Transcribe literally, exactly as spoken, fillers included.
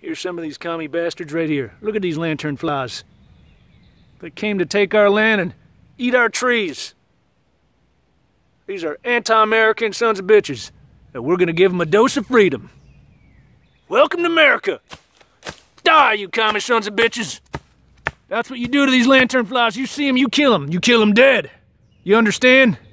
Here's some of these commie bastards right here. Look at these lantern flies. They came to take our land and eat our trees. These are anti-American sons of bitches. And we're gonna give them a dose of freedom. Welcome to America. Die, you commie sons of bitches. That's what you do to these lantern flies. You see them, you kill them. You kill them dead. You understand?